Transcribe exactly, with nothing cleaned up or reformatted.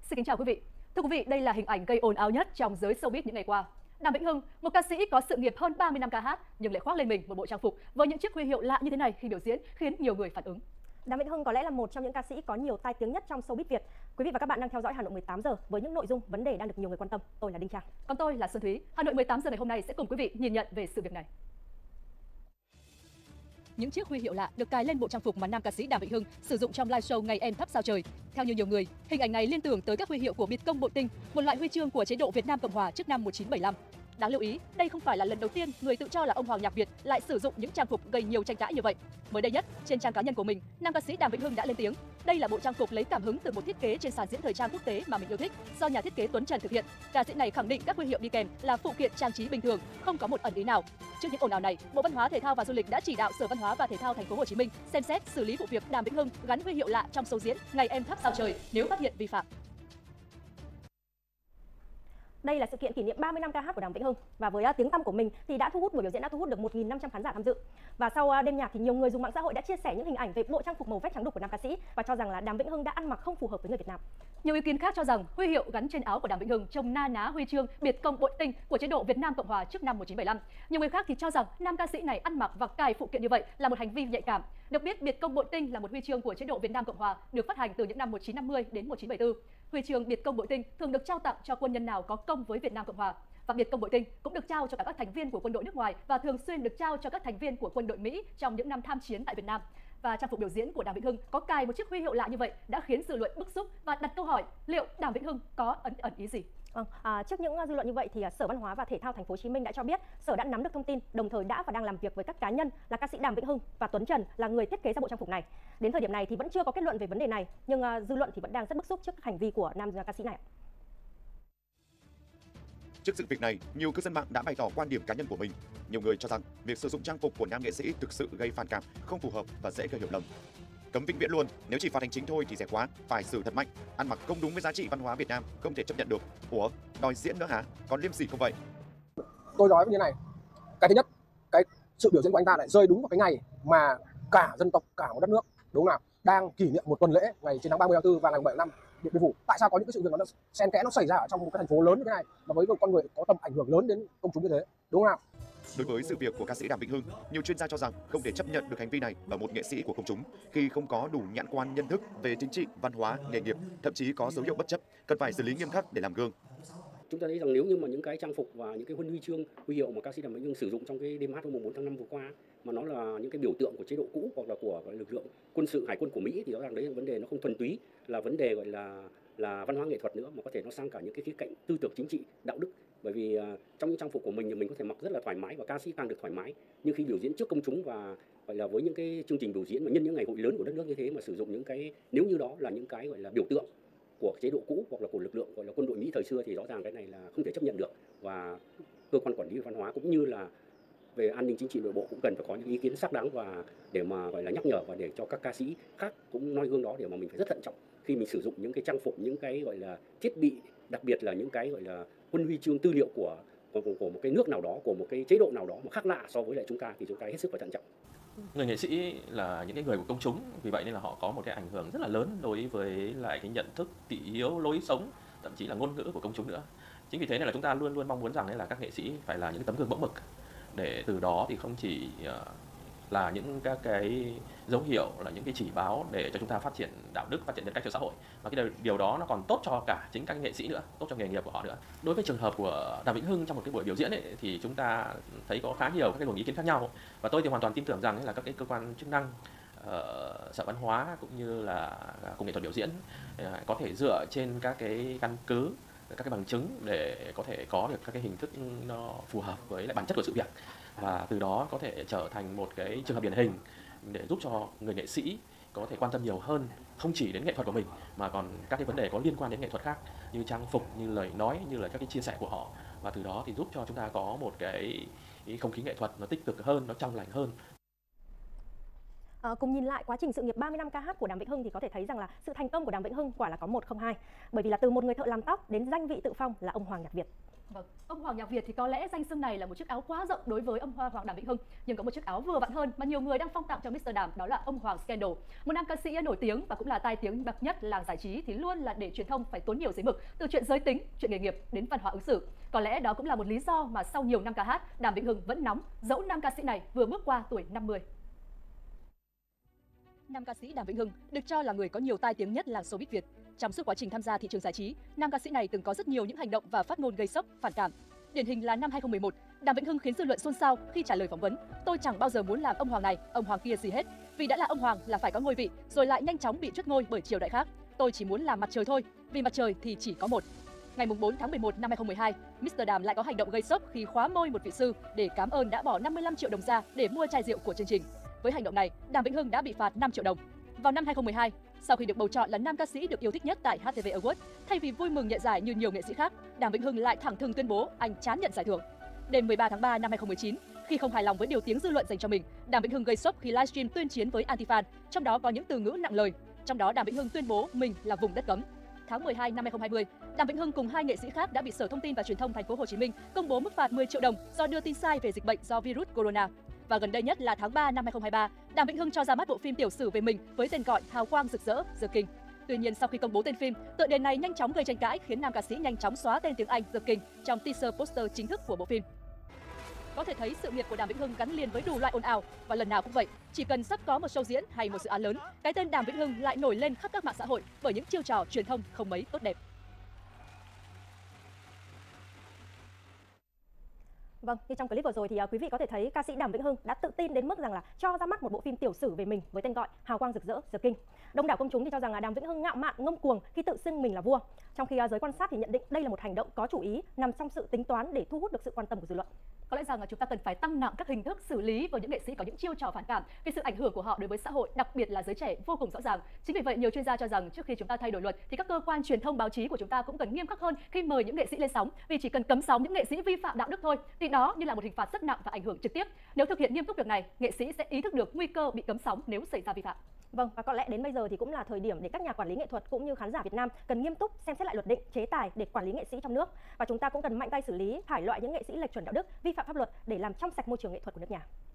Xin kính chào quý vị. Thưa quý vị, đây là hình ảnh gây ồn ào nhất trong giới showbiz những ngày qua. Đàm Vĩnh Hưng, một ca sĩ có sự nghiệp hơn ba mươi năm ca hát nhưng lại khoác lên mình một bộ trang phục với những chiếc huy hiệu lạ như thế này khi biểu diễn khiến nhiều người phản ứng. Đàm Vĩnh Hưng có lẽ là một trong những ca sĩ có nhiều tai tiếng nhất trong showbiz Việt. Quý vị và các bạn đang theo dõi Hà Nội mười tám giờ với những nội dung vấn đề đang được nhiều người quan tâm. Tôi là Đinh Trang. Còn tôi là Xuân Thúy. Hà Nội mười tám giờ ngày hôm nay sẽ cùng quý vị nhìn nhận về sự việc này. Những chiếc huy hiệu lạ được cài lên bộ trang phục mà nam ca sĩ Đàm Vĩnh Hưng sử dụng trong live show Ngày Em Thắp Sao Trời. Theo như nhiều người, hình ảnh này liên tưởng tới các huy hiệu của Biệt Công Bội Tinh, một loại huy chương của chế độ Việt Nam Cộng Hòa trước năm một nghìn chín trăm bảy mươi lăm. Đáng lưu ý, đây không phải là lần đầu tiên người tự cho là ông Hoàng Nhạc Việt lại sử dụng những trang phục gây nhiều tranh cãi như vậy. Mới đây nhất, trên trang cá nhân của mình, nam ca sĩ Đàm Vĩnh Hưng đã lên tiếng, đây là bộ trang phục lấy cảm hứng từ một thiết kế trên sàn diễn thời trang quốc tế mà mình yêu thích, do nhà thiết kế Tuấn Trần thực hiện. Ca sĩ này khẳng định các huy hiệu đi kèm là phụ kiện trang trí bình thường, không có một ẩn ý nào. Trước những ồn ào này, Bộ Văn hóa Thể thao và Du lịch đã chỉ đạo Sở Văn hóa và Thể thao Thành phố Hồ Chí Minh xem xét xử lý vụ việc Đàm Vĩnh Hưng gắn huy hiệu lạ trong show diễn Ngày Em Thắp Sao Trời nếu phát hiện vi phạm. Đây là sự kiện kỷ niệm ba mươi năm ca hát của Đàm Vĩnh Hưng và với tiếng tăm của mình thì đã thu hút buổi biểu diễn đã thu hút được một nghìn năm trăm khán giả tham dự. Và sau đêm nhạc thì nhiều người dùng mạng xã hội đã chia sẻ những hình ảnh về bộ trang phục màu vét trắng đục của nam ca sĩ và cho rằng là Đàm Vĩnh Hưng đã ăn mặc không phù hợp với người Việt Nam. Nhiều ý kiến khác cho rằng huy hiệu gắn trên áo của Đàm Vĩnh Hưng trông na ná huy chương Biệt Công Bội Tinh của chế độ Việt Nam Cộng Hòa trước năm một nghìn chín trăm bảy mươi lăm. Nhiều người khác thì cho rằng nam ca sĩ này ăn mặc và cài phụ kiện như vậy là một hành vi nhạy cảm. Được biết, Biệt Công Bội Tinh là một huy chương của chế độ Việt Nam Cộng Hòa được phát hành từ những năm một nghìn chín trăm năm mươi đến một nghìn chín trăm bảy mươi tư. Huy chương Biệt Công Bội Tinh thường được trao tặng cho quân nhân nào có công với Việt Nam Cộng Hòa. Và Biệt Công Bội Tinh cũng được trao cho cả các thành viên của quân đội nước ngoài và thường xuyên được trao cho các thành viên của quân đội Mỹ trong những năm tham chiến tại Việt Nam. Và trang phục biểu diễn của Đàm Vĩnh Hưng có cài một chiếc huy hiệu lạ như vậy đã khiến dư luận bức xúc và đặt câu hỏi liệu Đàm Vĩnh Hưng có ẩn ẩn ý gì? Vâng, à, trước những dư luận như vậy thì Sở Văn hóa và Thể thao Thành phố Hồ Chí Minh đã cho biết Sở đã nắm được thông tin, đồng thời đã và đang làm việc với các cá nhân là ca sĩ Đàm Vĩnh Hưng và Tuấn Trần là người thiết kế ra bộ trang phục này. Đến thời điểm này thì vẫn chưa có kết luận về vấn đề này, nhưng uh, dư luận thì vẫn đang rất bức xúc trước hành vi của nam ca sĩ này. Trước sự việc này, nhiều cư dân mạng đã bày tỏ quan điểm cá nhân của mình. Nhiều người cho rằng việc sử dụng trang phục của nam nghệ sĩ thực sự gây phản cảm, không phù hợp và dễ gây hiểu lầm. Cấm vĩnh viễn luôn, nếu chỉ phạt hành chính thôi thì rẻ quá, phải xử thật mạnh. Ăn mặc không đúng với giá trị văn hóa Việt Nam, không thể chấp nhận được. Ủa, đòi diễn nữa hả? Còn liêm sỉ không vậy? Tôi nói như này, cái thứ nhất, cái sự biểu diễn của anh ta lại rơi đúng vào cái ngày mà cả dân tộc, cả một đất nước, đúng không nào, đang kỷ niệm một tuần lễ ngày chiến thắng ba mươi tháng tư và ngày bảy tháng năm Điện Biên Phủ. Tại sao có những cái sự việc nó xen kẽ nó xảy ra ở trong một cái thành phố lớn như thế này mà với một con người có tầm ảnh hưởng lớn đến công chúng như thế, đúng không nào? Đối với sự việc của ca sĩ Đàm Vĩnh Hưng, nhiều chuyên gia cho rằng không thể chấp nhận được hành vi này ở một nghệ sĩ của công chúng khi không có đủ nhãn quan nhận thức về chính trị, văn hóa, nghề nghiệp, thậm chí có dấu hiệu bất chấp, cần phải xử lý nghiêm khắc để làm gương. Chúng ta thấy rằng nếu như mà những cái trang phục và những cái huân huy chương, huy hiệu mà ca sĩ Đàm Vĩnh Hưng sử dụng trong cái đêm hát hôm bốn tháng năm vừa qua mà nó là những cái biểu tượng của chế độ cũ hoặc là của lực lượng quân sự hải quân của Mỹ thì rõ ràng đấy là vấn đề nó không thuần túy là vấn đề gọi là là văn hóa nghệ thuật nữa, mà có thể nó sang cả những cái khía cạnh tư tưởng chính trị, đạo đức. Bởi vì uh, trong những trang phục của mình thì mình có thể mặc rất là thoải mái và ca sĩ càng được thoải mái, nhưng khi biểu diễn trước công chúng và gọi là với những cái chương trình biểu diễn mà nhân những ngày hội lớn của đất nước như thế mà sử dụng những cái, nếu như đó là những cái gọi là biểu tượng của chế độ cũ hoặc là của lực lượng gọi là quân đội Mỹ thời xưa thì rõ ràng cái này là không thể chấp nhận được, và cơ quan quản lý về văn hóa cũng như là về an ninh chính trị nội bộ cũng cần phải có những ý kiến xác đáng và để mà gọi là nhắc nhở và để cho các ca sĩ khác cũng noi gương đó, để mà mình phải rất thận trọng khi mình sử dụng những cái trang phục, những cái gọi là thiết bị, đặc biệt là những cái gọi là huân huy chương tư liệu của, của của một cái nước nào đó, của một cái chế độ nào đó mà khác lạ so với lại chúng ta thì chúng ta hết sức phải thận trọng. Người nghệ sĩ là những cái người của công chúng, vì vậy nên là họ có một cái ảnh hưởng rất là lớn đối với lại cái nhận thức, thị hiếu, lối sống, thậm chí là ngôn ngữ của công chúng nữa. Chính vì thế nên là chúng ta luôn luôn mong muốn rằng là các nghệ sĩ phải là những tấm gương mẫu mực, để từ đó thì không chỉ là những các cái dấu hiệu, là những cái chỉ báo để cho chúng ta phát triển đạo đức, phát triển nhân cách cho xã hội, và cái điều đó nó còn tốt cho cả chính các nghệ sĩ nữa, tốt cho nghề nghiệp của họ nữa. Đối với trường hợp của Đàm Vĩnh Hưng trong một cái buổi biểu diễn ấy, thì chúng ta thấy có khá nhiều các cái luồng ý kiến khác nhau, và tôi thì hoàn toàn tin tưởng rằng là các cái cơ quan chức năng, uh, Sở Văn hóa cũng như là Cục Nghệ thuật biểu diễn uh, có thể dựa trên các cái căn cứ, các cái bằng chứng để có thể có được các cái hình thức nó phù hợp với lại bản chất của sự việc, và từ đó có thể trở thành một cái trường hợp điển hình để giúp cho người nghệ sĩ có thể quan tâm nhiều hơn, không chỉ đến nghệ thuật của mình mà còn các cái vấn đề có liên quan đến nghệ thuật khác như trang phục, như lời nói, như là các cái chia sẻ của họ, và từ đó thì giúp cho chúng ta có một cái không khí nghệ thuật nó tích cực hơn, nó trong lành hơn. À, cùng nhìn lại quá trình sự nghiệp ba mươi năm ca hát của Đàm Vĩnh Hưng thì có thể thấy rằng là sự thành công của Đàm Vĩnh Hưng quả là có một không hai, bởi vì là từ một người thợ làm tóc đến danh vị tự phong là ông Hoàng Nhạc Việt. Vâng, ông Hoàng nhạc Việt thì có lẽ danh xưng này là một chiếc áo quá rộng đối với ông Hoa Hoàng Đàm Vĩnh Hưng, nhưng có một chiếc áo vừa vặn hơn mà nhiều người đang phong tặng cho mít tơ Đàm, đó là ông Hoàng Scandal. Một nam ca sĩ nổi tiếng và cũng là tai tiếng bậc nhất làng giải trí thì luôn là để truyền thông phải tốn nhiều giấy mực, từ chuyện giới tính, chuyện nghề nghiệp đến văn hóa ứng xử. Có lẽ đó cũng là một lý do mà sau nhiều năm ca hát, Đàm Vĩnh Hưng vẫn nóng, dẫu nam ca sĩ này vừa bước qua tuổi năm mươi. Nam ca sĩ Đàm Vĩnh Hưng được cho là người có nhiều tai tiếng nhất làng showbiz Việt. Trong suốt quá trình tham gia thị trường giải trí, nam ca sĩ này từng có rất nhiều những hành động và phát ngôn gây sốc, phản cảm. Điển hình là năm hai không một một, Đàm Vĩnh Hưng khiến dư luận xôn xao khi trả lời phỏng vấn: "Tôi chẳng bao giờ muốn làm ông Hoàng này, ông Hoàng kia gì hết, vì đã là ông Hoàng là phải có ngôi vị, rồi lại nhanh chóng bị truất ngôi bởi triều đại khác. Tôi chỉ muốn làm mặt trời thôi, vì mặt trời thì chỉ có một." Ngày bốn tháng mười một năm hai không một hai, mít tơ Đàm lại có hành động gây sốc khi khóa môi một vị sư để cảm ơn đã bỏ năm mươi lăm triệu đồng ra để mua chai rượu của chương trình. Với hành động này, Đàm Vĩnh Hưng đã bị phạt năm triệu đồng. Vào năm hai không một hai, sau khi được bầu chọn là nam ca sĩ được yêu thích nhất tại hát tê vê Awards, thay vì vui mừng nhận giải như nhiều nghệ sĩ khác, Đàm Vĩnh Hưng lại thẳng thừng tuyên bố anh chán nhận giải thưởng. Đêm mười ba tháng ba năm hai không một chín, khi không hài lòng với điều tiếng dư luận dành cho mình, Đàm Vĩnh Hưng gây sốc khi livestream tuyên chiến với anti-fan, trong đó có những từ ngữ nặng lời. Trong đó Đàm Vĩnh Hưng tuyên bố mình là vùng đất cấm. Tháng mười hai năm hai không hai không, Đàm Vĩnh Hưng cùng hai nghệ sĩ khác đã bị Sở Thông tin và Truyền thông Thành phố Hồ Chí Minh công bố mức phạt mười triệu đồng do đưa tin sai về dịch bệnh do virus corona. Và gần đây nhất là tháng ba năm hai không hai ba, Đàm Vĩnh Hưng cho ra mắt bộ phim tiểu sử về mình với tên gọi Hào quang rực rỡ, The King. Tuy nhiên sau khi công bố tên phim, tựa đề này nhanh chóng gây tranh cãi khiến nam ca sĩ nhanh chóng xóa tên tiếng Anh The King trong teaser poster chính thức của bộ phim. Có thể thấy sự nghiệp của Đàm Vĩnh Hưng gắn liền với đủ loại ồn ào và lần nào cũng vậy, chỉ cần sắp có một show diễn hay một dự án lớn, cái tên Đàm Vĩnh Hưng lại nổi lên khắp các mạng xã hội bởi những chiêu trò truyền thông không mấy tốt đẹp. Vâng, như trong clip vừa rồi thì uh, quý vị có thể thấy ca sĩ Đàm Vĩnh Hưng đã tự tin đến mức rằng là cho ra mắt một bộ phim tiểu sử về mình với tên gọi Hào quang rực rỡ, The King. Đông đảo công chúng thì cho rằng là Đàm Vĩnh Hưng ngạo mạn, ngông cuồng khi tự xưng mình là vua. Trong khi uh, giới quan sát thì nhận định đây là một hành động có chủ ý, nằm trong sự tính toán để thu hút được sự quan tâm của dư luận. Có lẽ rằng là chúng ta cần phải tăng nặng các hình thức xử lý với những nghệ sĩ có những chiêu trò phản cảm, vì sự ảnh hưởng của họ đối với xã hội, đặc biệt là giới trẻ vô cùng rõ ràng. Chính vì vậy nhiều chuyên gia cho rằng trước khi chúng ta thay đổi luật thì các cơ quan truyền thông báo chí của chúng ta cũng cần nghiêm khắc hơn khi mời những nghệ sĩ lên sóng, vì chỉ cần cấm sóng những nghệ sĩ vi phạm đạo đức thôi thì đó như là một hình phạt rất nặng và ảnh hưởng trực tiếp. Nếu thực hiện nghiêm túc việc này, nghệ sĩ sẽ ý thức được nguy cơ bị cấm sóng nếu xảy ra vi phạm. Vâng, và có lẽ đến bây giờ thì cũng là thời điểm để các nhà quản lý nghệ thuật cũng như khán giả Việt Nam cần nghiêm túc xem xét lại luật định, chế tài để quản lý nghệ sĩ trong nước. Và chúng ta cũng cần mạnh tay xử lý, thải loại những nghệ sĩ lệch chuẩn đạo đức, vi phạm pháp luật để làm trong sạch môi trường nghệ thuật của nước nhà.